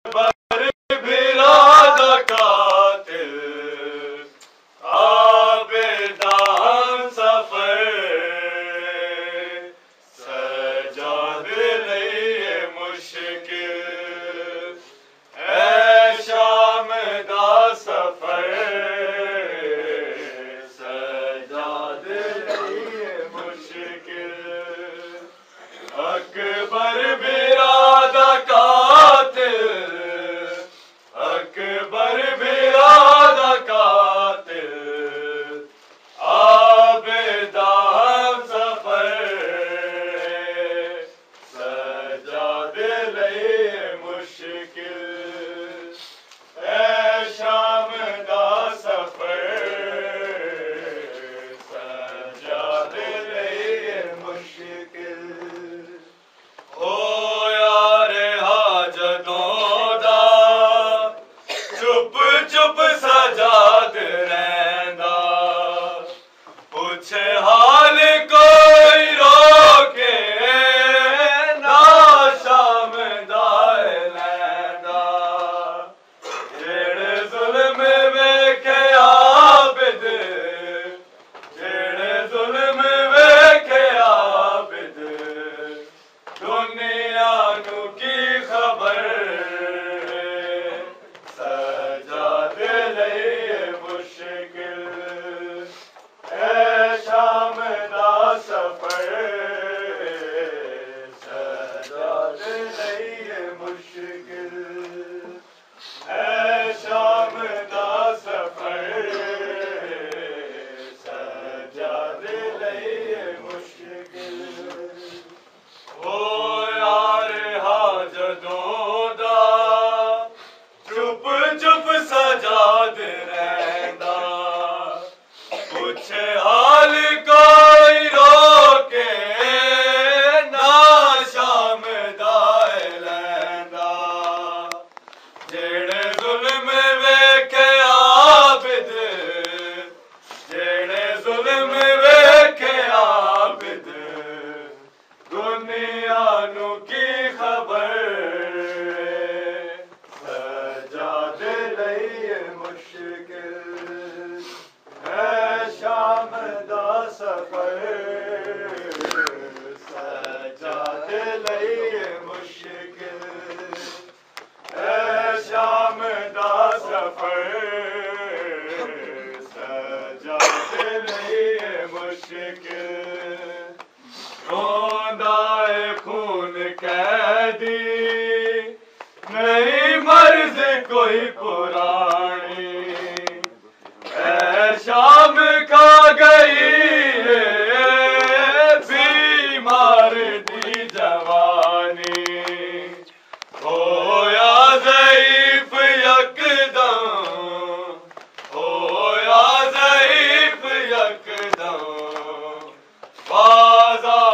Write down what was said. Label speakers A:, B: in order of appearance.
A: अकबर बिरादा कातिल आबेदान सफर सजाद नहीं मुश्किल ऐ शाम दा सफर सजाद नहीं मुश्किल अकबर बिरादा कातिल अकबर बिरादा कातिल आबेदा सफर सजाद नहीं मुश्किल ऐ शाम दा सफर सजाद नहीं मुश्किल ओ यार हाजतों दा चुप चुप सजाद रैंदा पुछे हाल कोई रोके ना शाम दा लैंदा जेड़े जुल्म वेखे आबिद जेड़े जुल्म वेखे आबिद दुनिया नू की खबर सजाद नहीं मुश्किल ऐ शाम दा सफर सजाद नहीं मुश्किल ऐ शाम दा सफर सजाद नहीं मुश्किल ओ यार हाजतों दा चुप चुप सजाद रैंदा पुछे हाल कोई रोके ना शाम दा लैंदा जेड़े जुल्म वेखे आबिद जेड़े जुल्म वेखे आबिद दुनिया नू की खबर सजाद नहीं मुश्किल ऐ शाम दा सफर सजाद नहीं मुश्किल ऐ शाम दा सफर सजाद नहीं मुश्किल रोंदा है खून कैदी नहीं मर्ज कोई पुरानी ऐ शाम खा गई है बीमार दी जवानी होया ज़ईफ़ यकदम होया ज़ईफ़ यकदम बाज़ार